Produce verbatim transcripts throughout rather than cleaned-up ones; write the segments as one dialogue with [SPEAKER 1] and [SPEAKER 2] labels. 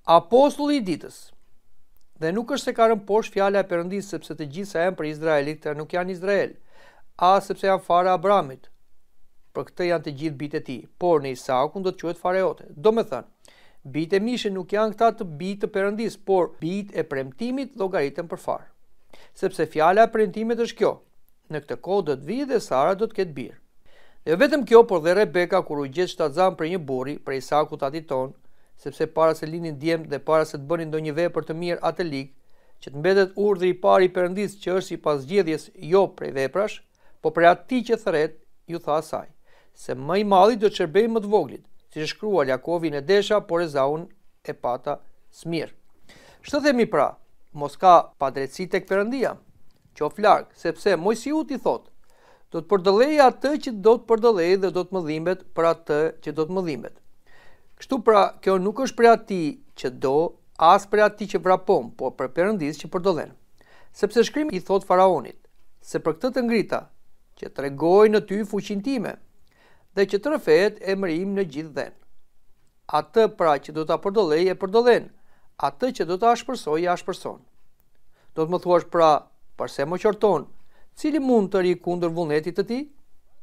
[SPEAKER 1] Apostulli i ditës. Dhe nuk është se ka rënë poshtë fjala e Perëndisë sepse të gjithë sa janë për Izraelit, këta nuk janë Izrael, as sepse janë fara Abramit. Për këtë janë të gjithë bitë e tij, por në Isakun do të quhet fara jote. Do me thënë, bitë e Mishe nuk janë këta të bitë të Perëndisë, por bitë e premtimit llogaritën për farë. Sepse fjala e premtimit është kjo: në këtë kohë do të vijë dhe Sara do të ketë birë. Dhe vetëm kjo, por dhe Rebeka kur u gjet shtatzan për një burri, për Isakut atit ton, sepse para se linin djemt dhe para se të bënin ndonjë vepër të mirë atë lig, që të mbetet urdhri i parë i Perëndisë që është sipas zgjedhjes jo prej veprash, po prej atij që thret, ju tha asaj, se më i madhi do të shërbejë më të voglit, siç është shkruar Jakovin e desha, por Ezaun e pata smir. Ç'të themi pra? Mos ka padrejtësi tek Perëndia. Qof larg, sepse Mojsiu i thotë, do të përdallej atë që do të përdallej dhe do të mëdhimbet për atë që do të mëdhimbet. Kështu pra, kjo nuk është për atij që do, as për atij që vrapon, por për Perëndisë që përdollen. Sepse shkrimi i thot faraonit, se për këtë të ngrita, që tregoj në ty fuqinë time, dhe që të rrëfehet emërim në gjithë dhen. Atë pra që do ta përdollej e përdollen, atë që do ta ashpërsoj e ashpërson. Do të më thuash pra, përse më qorton, cili mund të ri kundër vullnetit të tij?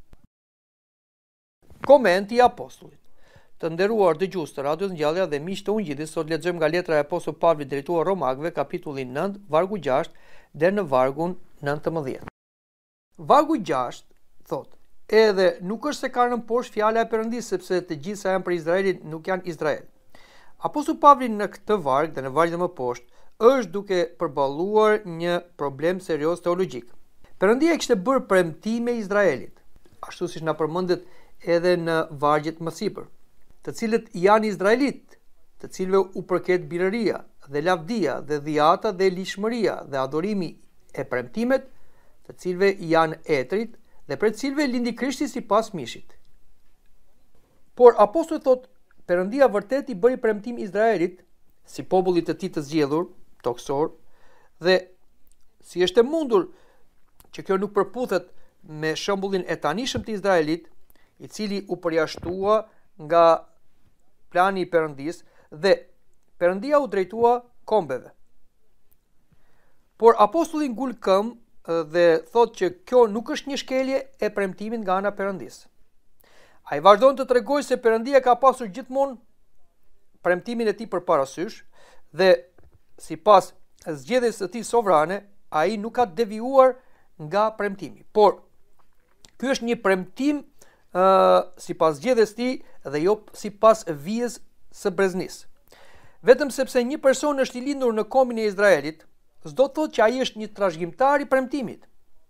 [SPEAKER 1] Komenti i apostullit. Të nderuar dëgjues të Radios Ngjallja dhe miq të Ungjillit, sot lexojmë nga letra e apostullit Pavlit drejtuar Romakëve, kapitulli nënt, vargu gjashtë deri në vargun nëntëmbëdhjetë. Vargu gjashtë thotë: edhe nuk është se ka rënë poshtë fjala e Perëndisë, sepse të gjithë sa janë për Izraelin nuk janë Izrael. Apostulli Pavli në këtë varg dhe në vargjet më poshtë është duke përballuar një problem serioz teologjik. Perëndia kishte bërë premtime Izraelit, ashtu siç na përmendet edhe në vargjet më sipër, të cilët janë Izraelit, të cilëve u përket birëria dhe lavdia dhe dhjata dhe lishmëria dhe adhurimi e premtimet, të cilëve janë etrit dhe për të cilëve lindi Krishti sipas mishit. Por apostulli thotë, Perëndia vërtet i bëri premtim Izraelit, si popullit të tij të zgjedhur, toksor, dhe si është e mundur që kjo nuk përputhet me shembullin e tanishëm të Izraelit, i cili u përjashtua nga plani i Perëndisë dhe Perëndia u drejtua kombeve. Por apostulli ngul këmbë dhe thotë që kjo nuk është një shkelje e premtimit nga ana e Perëndisë. Ai vazhdon të tregojë se Perëndia ka pasur gjithmonë premtimin e tij përparasysh dhe sipas zgjedhjes së tij sovrane, ai nuk ka devijuar nga premtimi. Por ky është një premtim uh, sipas zgjedhjes së tij dhe jo sipas vijës së breznisë. Vetëm sepse një person është i lindur në kombin e Izraelit, s'do të thotë që ai është një trashëgimtar i premtimit.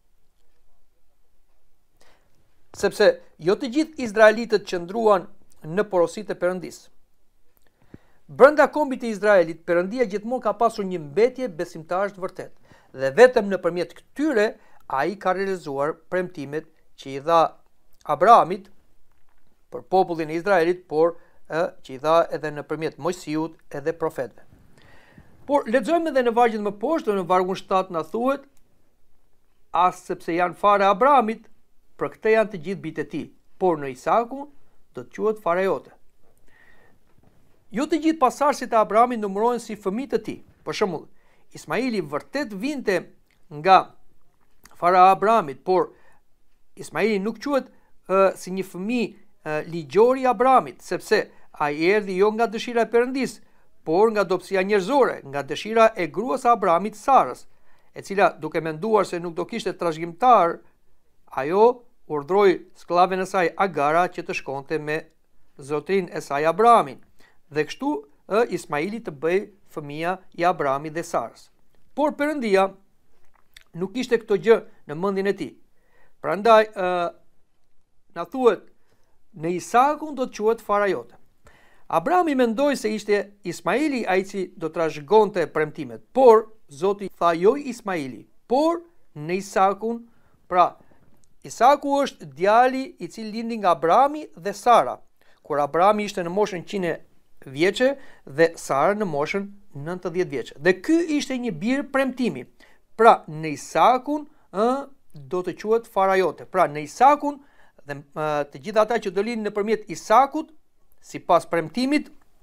[SPEAKER 1] Sepse jo të gjithë izraelitët qëndruan në porositë e Perëndisë. Brenda kombit të Izraelit, Perëndia gjithmonë ka pasur një mbetje besimtarësh të vërtet, dhe vetëm nëpërmjet këtyre ai ka realizuar premtimet që i dha Abrahamit për popullin e Izraelit, por e, që i dha edhe nëpërmjet Mojsiut edhe profetëve. Por lexojmë edhe në vargjet më poshtë, në vargun shtatë na thuhet, as sepse janë fare Abrahamit, për këtë janë të gjithë bitë e tij, por në Isakun do të quhet fare jote. Jo të gjithë pasardhësit e Abrahamit numërohen si fëmijë të tij. Për shembull, Ismaili vërtet vinte nga fara e Abrahamit, por Ismaili nuk quhet uh, si një fëmijë uh, ligjor i Abrahamit, sepse ai erdhi jo nga dëshira e Perëndisë, por nga dobësia njerëzore, nga dëshira e gruas së Abrahamit, Sarës, e cila duke menduar se nuk do kishte trashëgimtar, ajo urdhroi skllaven e saj Agara që të shkonte me zotrin e saj Abrahamin, dhe kështu e, Ismaili të bëj fëmia i Abrahamit dhe Sarës. Por Perëndia nuk kishte këtë gjë në mendjen e tij. Prandaj ë na thuhet në Isakun do të quhet fara jote. Abrahami mendoi se ishte Ismaili ai që do të trashëgonte premtimet, por Zoti tha jo Ismaili, por në Isakun. Pra, Isaku është djali i cili lindi nga Abrahami dhe Sara, kur Abrahami ishte në moshën njëqind vjeçe dhe Sara në moshën nëntëdhjetë vjeçe. Dhe ky ishte një bir premtimi. Pra, në Isakun ë do të quhet fara jote. Pra, në Isakun dhe ë, të gjithë ata që do lindin nëpërmjet Isakut, sipas premtimit,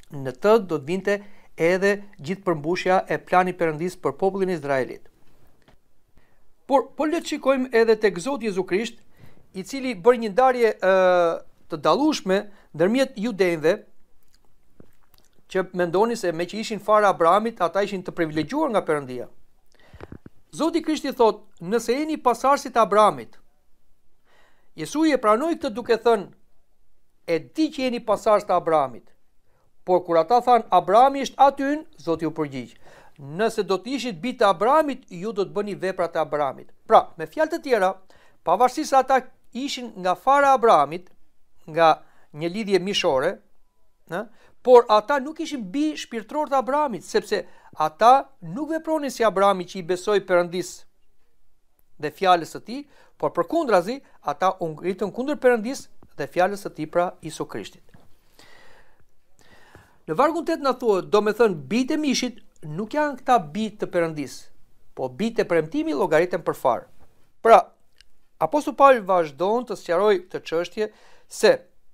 [SPEAKER 1] në të do të vinte edhe gjithë përmbushja e planit Perëndis për popullin izraelit. Por po le të shikojmë edhe tek Zoti Jezu Krisht, i cili bëri një ndarje ë të dallueshme ndërmjet judenëve, që mendonin se me që ishin fara Abrahamit, ata ishin të privilegjuar nga Perëndia. Zoti Krishti thot, nëse jeni pasardhësit e Abrahamit. Jesui e pranoi këtë duke thënë, e di që jeni pasardhës të Abrahamit. Por kur ata thanë, Abrahami është aty ynë, Zoti u përgjigj, nëse do të ishit bitë të Abrahamit, ju do të bëni veprat e Abrahamit. Pra, me fjalë të tjera, pavarësisht se ata ishin nga fara e Abrahamit, nga një lidhje mishore, në, por ata nuk ishin bi shpirtëror të Abrahamit, sepse ata nuk vepronin si Abrahami që i besoi Perëndis dhe fjalës së tij, por përkundrazi, ata u ngritën kundër Perëndis dhe fjalës së tij, pra Isu Krishtit. Në vargun tetë na thuhet, do me thënë, bitë e mishit nuk janë këta bitë të Perëndis, po bitë e premtimi llogariten për farë. Pra, Apostulli Paul vazhdon të sqarojë këtë çështje se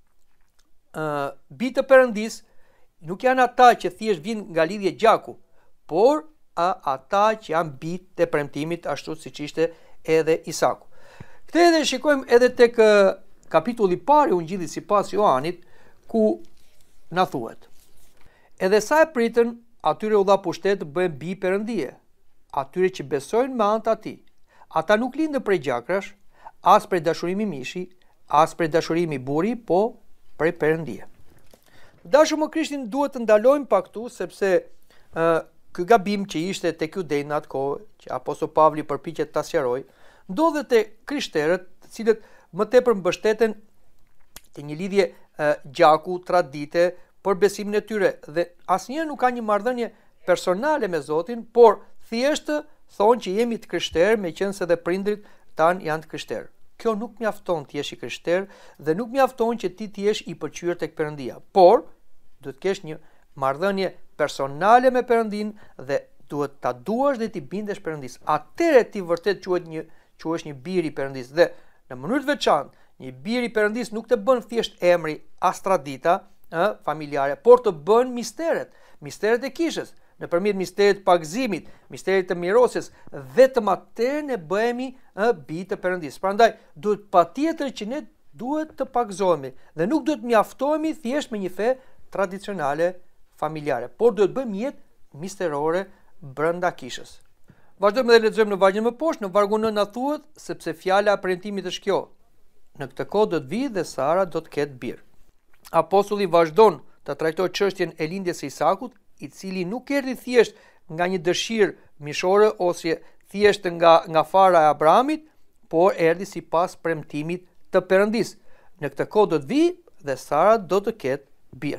[SPEAKER 1] uh, bitë të Perëndis nuk janë ata që thjesht vinë nga lidhje gjaku, por a, ata që janë bitë të premtimit, ashtu siç ishte edhe Isaku. Këtë edhe shikojmë edhe tek uh, kapitulli i parë i Ungjillit sipas Joanit, ku na thuhet: edhe sa e pritën, atyre u dha pushtet të bëhen bi Perëndie, atyre që besojnë me anë të atij. Ata nuk lindën prej gjakrash, as prej dashurimi mishi, as prej dashurimi buri, po prej Perëndie. Dashur më Krishtin duhet të ndalojmë pak këtu, sepse uh, ky gabim që ishte tek judejt në atë kohë, që Apostulli Pavli përpiqet ta sqarojë, ndodhet te krishterët, të cilët më tepër mbështeten te një lidhje uh, gjaku, tradite, për besimin e tyre, dhe asnjëherë nuk ka një marrëdhënie personale me Zotin, por thjesht thonë që jemi të krishterë, meqense dhe prindrit tan janë të krishterë. Kjo nuk mjafton të jesh i krishterë dhe nuk mjafton që ti të jesh i pëlqyer tek Perëndia. Por duhet të kesh një marrëdhënie personale me Perëndin dhe duhet ta duash dhe ti bindesh Perëndis. Atëherë ti vërtet quhet një quhesh një bir i Perëndis. Dhe në mënyrë të veçantë, një bir i Perëndis nuk të bën thjesht emri as tradita familjare, por të bën misteret, misteret e kishës, nëpërmjet misterit të pagëzimit, misterit të mirosjes, vetëm atëherë ne bëhemi bi të Perëndis. Prandaj duhet patjetër që ne duhet të pagëzohemi dhe nuk duhet mjaftohemi thjesht me një fe tradicionale familjare, por duhet bëjmë jetë misterore brenda kishës. Vazhdojmë dhe lexojmë në vargun më poshtë, në vargun nëntë na thuhet, sepse fjala e premtimit është kjo: në këtë kohë do të vijë dhe Sara do të ketë bir. Apostulli vazhdon të trajtojë çështjen e lindjes së Isakut, i cili nuk erdhi thjesht nga një dëshirë mishore ose thjesht nga nga fara e Abrahamit, por erdhi sipas premtimit të Perëndis. Në këtë kohë do të vijë dhe Sara do të ketë bir.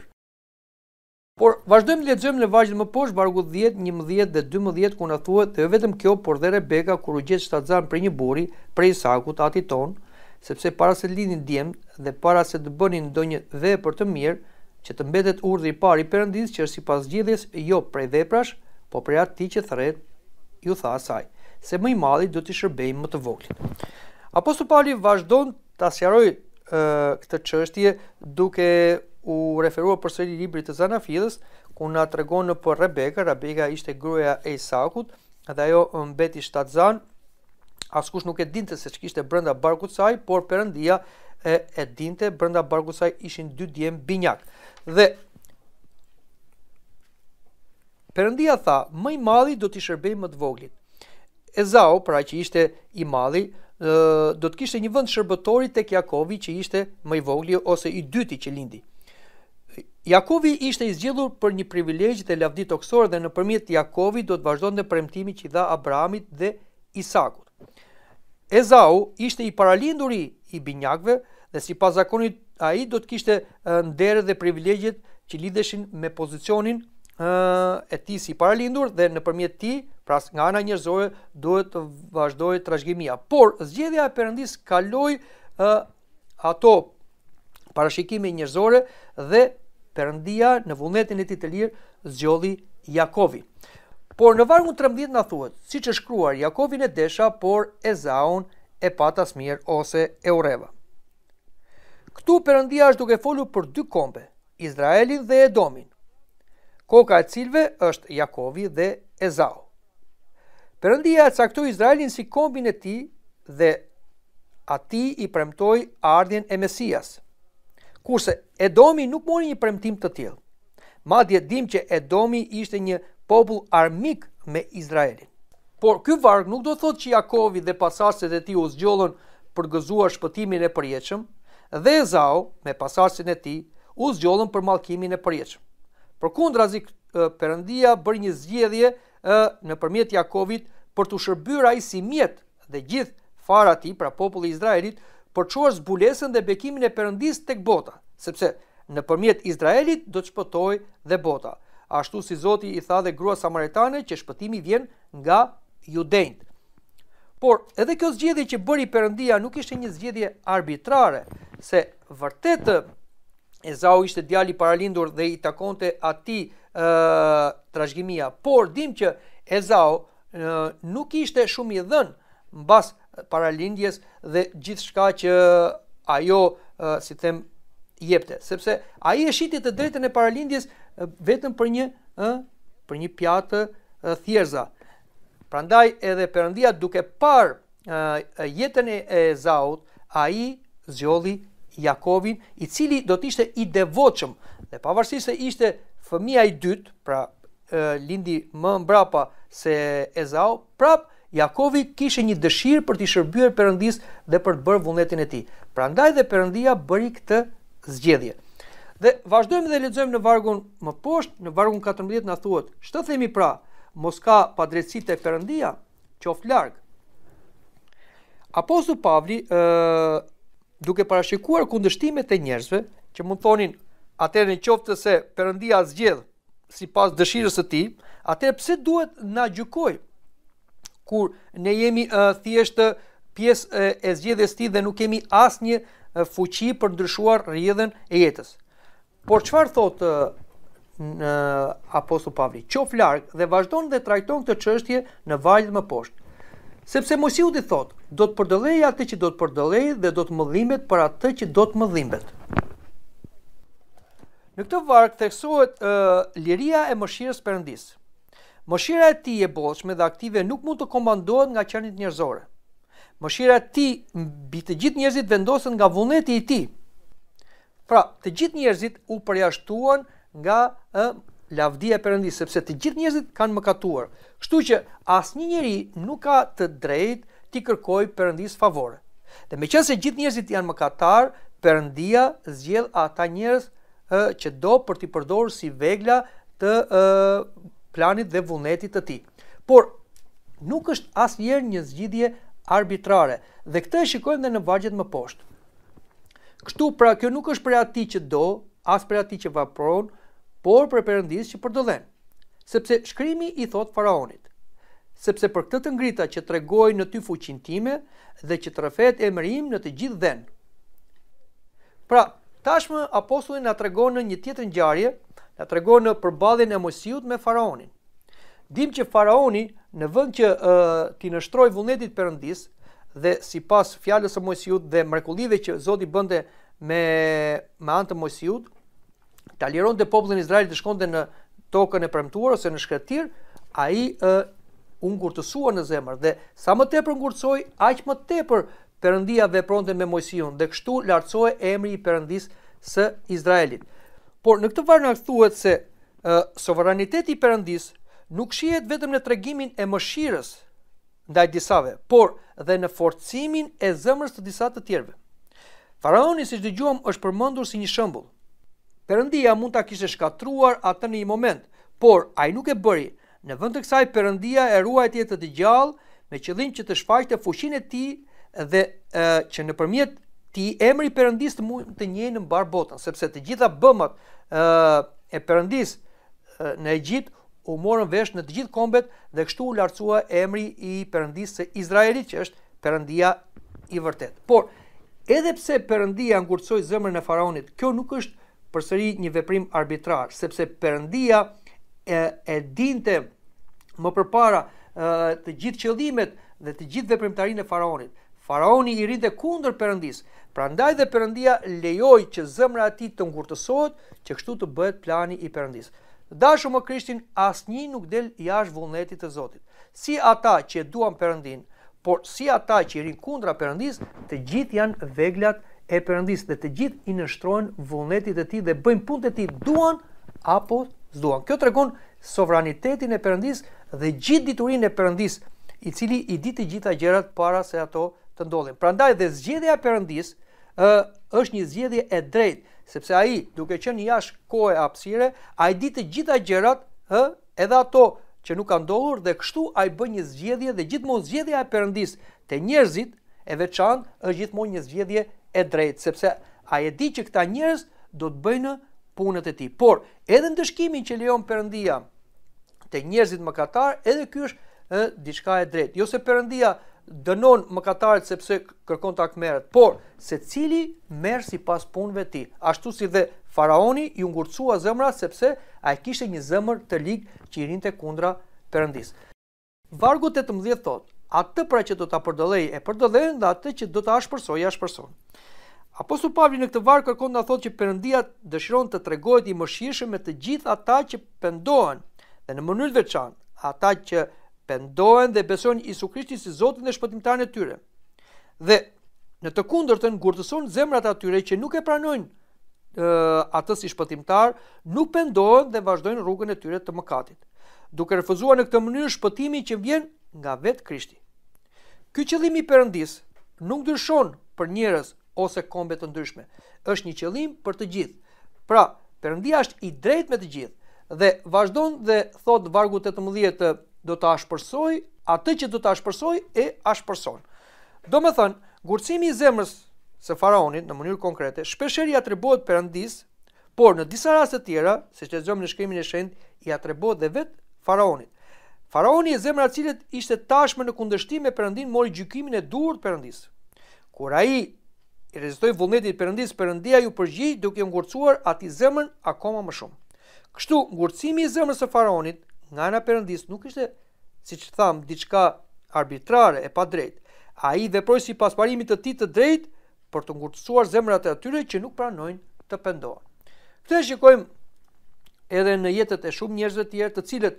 [SPEAKER 1] Por vazhdojmë të lexojmë në vargun më poshtë, vargu dhjetë, njëmbëdhjetë dhe dymbëdhjetë, ku na thuhet, dhe jo vetëm kjo, por dhe Rebeka, kur u gjet shtatzan për një burri, për Isakut, atit ton, sepse para se të lindin djemt dhe para se të bënin ndonjë vepër të mirë, që të mbetet urdhri i parë i Perëndis, që është sipas zgjedhjes jo prej veprash, po prej atij që thret, ju tha asaj, se më i madhi do t'i shërbejë më të voglit. Apostulli Pauli vazhdon ta sqarojë këtë çështje duke u referuar përsëri librit të Zanafidhës, ku na tregon për Rebeka. Rebeka ishte gruaja e Isakut dhe ajo mbeti shtatzan. Askush nuk e dinte se ç'kishte brenda barkut të saj, por Perëndia e, e dinte. Brenda barkut të saj ishin dy djem binjak. Dhe Perëndia tha, më i madhi do t'i shërbej më të voglit. Ezau, pra që ishte i madhi, do të kishte një vend shërbëtori tek Jakovi, që ishte më i vogli ose i dyti që lindi. Jakovi ishte i zgjedhur për një privilegj dhe lavdi toksore, dhe nëpërmjet Jakovi do të vazhdonte premtimi që i dha Abrahamit dhe Isakut. Ezau ishte i paralinduri i binjakëve dhe sipas zakonit ai do të kishte ndere dhe privilegjet që lidheshin me pozicionin e tij si paralindur, dhe nëpërmjet tij, pra nga ana njerëzore, duhet të vazhdojë trashëgimia. Por zgjedhja e Perëndis kaloi uh, ato parashikime njerëzore dhe Perëndia në vullnetin e tij të lirë zgjodhi Jakovin. Por në vargun trembëdhjetë na thuhet, siç është shkruar, Jakovin e desha, por Ezaun e pata smir ose e urreva. Këtu Perëndia është duke folur për dy kombe, Izraelin dhe Edomin. koka e cilëve është Jakovi dhe Ezau. Perëndia e caktoi Izraelin si kombin e tij dhe atij i premtoi ardhjen e Mesias. Kurse Edomi nuk mori një premtim të tillë. Madje dim që Edomi ishte një popull armik me Izraelin. Por ky varg nuk do thotë që Jakovi dhe pasardhësit e tij u zgjollën për gëzuar shpëtimin e përjetshëm, dhe Ezau me pasardhësin e tij u zgjollën për mallkimin e përjetshëm. Përkundrazi, Perëndia bëri një zgjedhje nëpërmjet Jakovit për të shërbyer ai si mjet dhe gjithë fara e tij, pra populli i Izraelit, për të çuar zbulesën dhe bekimin e Perëndisë tek bota, sepse nëpërmjet Izraelit do të shpëtojë dhe bota. Ashtu si Zoti i tha dhe gruas samaritane që shpëtimi vjen nga judejt. Por edhe kjo zgjedhje që bëri Perëndia nuk ishte një zgjedhje arbitrare, se vërtet Ezau ishte djali i paralindur dhe i takonte atij trashëgimia, por dim që Ezau ë, nuk ishte shumë i dhënë mbas paralindjes dhe gjithçka që ajo, ë, si them, jepte, sepse ai e shiti të drejtën e paralindjes vetëm për një ë, për një pjatë thjerza. Prandaj edhe Perëndia, duke parë ë, jetën e Ezaut, ai zgjolli Jakovin, i cili do të ishte i devotshëm, dhe pavarësisht se ishte fëmia i dytë, pra e, lindi më mbrapa se Ezau, prap Jakovi kishte një dëshirë për të shërbyer Perëndisë dhe për të bërë vullnetin e tij. Prandaj dhe Perëndia bëri këtë zgjedhje. Dhe vazhdojmë dhe lexojmë në vargun më poshtë, në vargun katërmbëdhjetë na thuhet: "Ç'të themi pra? Mos ka padrejtësi tek Perëndia? Qoft larg." Apostulli Pavli, ë, duke parashikuar kundërshtimet e njerëzve, që mund thonin atëherë nëse se Perëndia zgjedh sipas dëshirës së tij, atëherë pse duhet na gjykoj kur ne jemi uh, thjesht pjesë uh, e zgjedhjes së tij dhe nuk kemi asnjë uh, fuqi për ndryshuar rrjedhën e jetës. Por çfarë thotë uh, Apostulli Pavli? Qof larg, dhe vazhdon dhe trajton këtë çështje në vargjet më poshtë. Sepse Mojsiu i thotë, do të përdallej atë që do të përdallej dhe do të mëdhimet për atë që do të mëdhimet. Në këtë varg theksohet uh, liria e mëshirës Perëndisë. Mëshira e tij e bollshme dhe aktive nuk mund të komandohet nga qenit njerëzore. Mëshira e tij mbi të gjithë njerëzit vendoset nga vullneti i tij. Pra, të gjithë njerëzit u përjashtuan nga uh, lavdia e Perëndisë, sepse të gjithë njerëzit kanë mëkatuar. Kështu që asnjë njeri nuk ka të drejtë t'i kërkojë Perëndisë favore. Dhe meqense gjithë njerëzit janë mëkatar, Perëndia zgjedh ata njerëz uh, që do për t'i përdorur si vegla të uh, planit dhe vullnetit të tij. Por nuk është asnjëherë një zgjidhje arbitrare, dhe këtë e shikojmë edhe në vargjet më poshtë. Kështu pra, kjo nuk është për atij që do, as për atij që vepron, por për Perëndisë që përdollen. Sepse shkrimi i thot faraonit: "Sepse për këtë të ngrita që tregoj në ty fuqinë time dhe që të rrëfet emri im në të gjithë dhen." Pra, tashmë apostulli na tregon në një tjetër ngjarje, na tregon në përballjen e Mojsiut me faraonin. Dim që faraoni, në vend që uh, t'i nështroj vullnetit Perëndisë dhe sipas fjalës së Mojsiut dhe mrekullive që Zoti bënte me me anë të Mojsiut, ta lironte popullin Izrael të shkonte në tokën e premtuar ose në shkretir, ai uh, u ngurtësua në zemër, dhe sa më tepër ngurtësoi, aq më tepër Perëndia vepronte me Mojsiun, dhe kështu lartësoi emri i Perëndisë së Izraelit. Por në këtë varg na thuhet se uh, sovraniteti i Perëndisë nuk shihet vetëm në tregimin e mëshirës ndaj disave, por dhe në forcimin e zemrës të disa të tjerëve. Faraoni, siç dëgjuam, është përmendur si një shembull. Perëndia mund ta kishte shkatruar atë në një moment, por ai nuk e bëri. Në vend të kësaj, Perëndia e ruajti jetë të gjallë me qëllim që të shfaqte fuqinë e tij dhe e, që nëpërmjet tij emri i Perëndisë të mund të njihen në mbar botën, sepse të gjitha bëmat e, e Perëndisë e, në Egjipt u morën vesh në të gjithë kombet, dhe kështu u lartësua emri i Perëndisë së Izraelit, që është Perëndia i vërtet. Por edhe pse Perëndia ngurtësoi zemrën e faraonit, kjo nuk është përsëri një veprim arbitrar, sepse Perëndia e, e dinte më përpara e, të gjithë qëllimet dhe të gjithë veprimtarinë e faraonit. Faraoni i rinte kundër Perëndisë, prandaj dhe Perëndia lejoi që zemra e tij të ngurtësohet, që kështu të bëhet plani i Perëndisë. Dashur më Krishtin, asnjë nuk del jashtë vullnetit të Zotit. Si ata që e duan Perëndin, por si ata që i rinë kundra Perëndis, të gjithë janë veglat e Perëndis dhe të gjithë i nështrojnë vullnetit e tij dhe bëjnë punët e tij duan apo s'duan. Kjo tregon sovranitetin e Perëndis dhe gjithë diturinë e Perëndis, i cili i di të gjitha gjërat para se ato të ndodhin. Prandaj dhe zgjedhja e Perëndis ë është një zgjedhje e drejtë, sepse ai, duke qenë jashtë kohë e hapësire, ai di të gjitha gjërat, ë, edhe ato që nuk kanë ndodhur dhe kështu ai bën një zgjedhje dhe gjithmonë zgjedhja e Perëndis te njerëzit e veçantë është gjithmonë një zgjedhje e drejtë, sepse ai e di që këta njerëz do të bëjnë punët e tij. Por edhe ndëshkimin që lejon Perëndia te njerëzit mëkatar, edhe ky është ë diçka e drejtë. Jo se Perëndia dënon mëkatarët sepse kërkon ta merret, por secili merr sipas punëve të tij. Ashtu si dhe faraoni i ngurtësua zemra sepse ai kishte një zemër të ligë që i rinte kundra Perëndis. Vargu tetëmbëdhjetë thotë: atë pra që do ta përdallej e përdallën dhe atë që do ta ashpërsoj ashpërson. Apostulli Pavli në këtë varg kërkon ta thotë që Perëndia dëshiron të tregohet i mëshirshëm me të gjithë ata që pendohen dhe në mënyrë të veçantë ata që pendohen dhe besojnë Isu Krishtin si Zotin dhe shpëtimtarin e tyre. Dhe në të kundërtën ngurtëson zemrat atyre që nuk e pranojnë uh, atë si shpëtimtar, nuk pendohen dhe vazhdojnë rrugën e tyre të mëkatit, duke refuzuar në këtë mënyrë shpëtimin që vjen nga vetë Krishti. Ky qëllim i Perëndis nuk ndryshon për njerëz ose kombe të ndryshme. Është një qëllim për të gjithë. Pra, Perëndia është i drejtë me të gjithë dhe vazhdon dhe thot vargu tetëmbëdhjetë do të ashpërsoj atë që do të ashpërsoj e ashpërson. Do me thënë, ngurtësimi i zemrës së faraonit në mënyrë konkrete shpeshherë i atribuohet Perëndis, por në disa raste të tjera, siç lexojmë në shkrimin e shenjtë, i atribuohet dhe vetë faraonit. Faraoni e zemra e cilit ishte tashmë në kundërshtim me Perëndin mori gjykimin e dur të Perëndis. Kur ai i rezistoi vullnetit të Perëndis, Perëndia ju përgjigj duke u ngurtësuar atij zemrën akoma më shumë. Kështu, ngurtësimi i zemrës së faraonit nga ana Perëndis nuk ishte, siç tham, diçka arbitrare e padrejtë. Ai veproi sipas parimit të tij të drejtë për të ngurtësuar zemrat e atyre që nuk pranojnë të pendohen. Këtë e shikojmë edhe në jetët e shumë njerëzve të tjerë, të cilët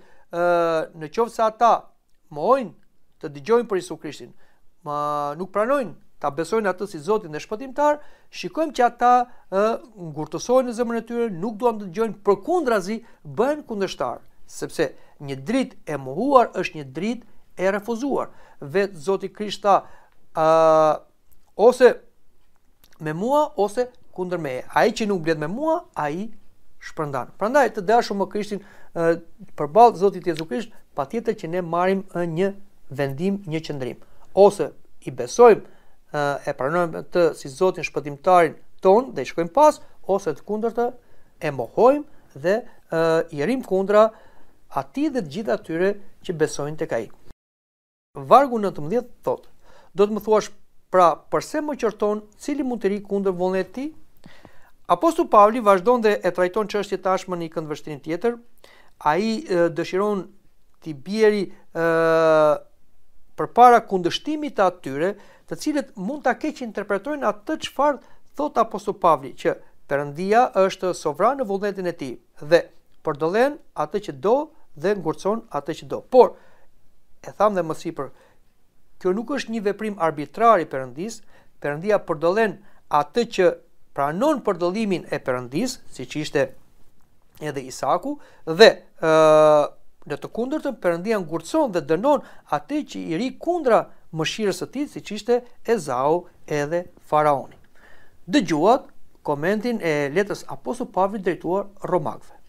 [SPEAKER 1] ë në qoftë se ata mohojnë të dëgjojnë për Isu Krishtin, ma nuk pranojnë ta besojnë atë si Zotin dhe shpëtimtar, shikojmë që ata ë ngurtësohen në zemrën e tyre, nuk duan të dëgjojnë, përkundrazi bëhen kundërshtar, sepse një dritë e mohuar është një dritë e refuzuar. Vetë Zoti Krisht tha, uh, ose me mua ose kundër meje. Ai që nuk mbledh me mua, ai shpërndan. Prandaj të dashur me Krishtin uh, përballë Zotit Jezu Krisht, patjetër që ne marrim uh, një vendim, një qëndrim. Ose i besojmë uh, e pranojmë të si Zotin shpëtimtarin ton dhe i shkojmë pas, ose të kundërta e mohojmë dhe uh, i rrim kundra atij dhe të gjithë atyre që besojnë tek ai. Vargu nëntëmbëdhjetë thotë: do të më thuash pra përse më qorton, cili mund të ri kundër vullnetit të tij? Apostulli Pavli vazhdon dhe e trajton çështjen tashmë në një këndvështrim tjetër. Ai e, dëshiron t'i bjeri përpara kundërshtimit të atyre, të cilët mund ta keq interpretojnë atë çfarë thot apostulli Pavli, që Perëndia është sovran në vullnetin e tij dhe përdollen atë që do dhe ngurcon atë që do. Por e tham dhe më sipër, kjo nuk është një veprim arbitrar i Perëndis. Perëndia përdollen atë që pranon përdollimin e Perëndis, siç ishte edhe Isaku, dhe ë në të kundërtën Perëndia ngurcon dhe dënon atë që i ri kundra mëshirës së tij, siç ishte Ezau edhe Faraoni. Dëgjuat komentin e letrës apostullit Pavlit drejtuar Romakëve.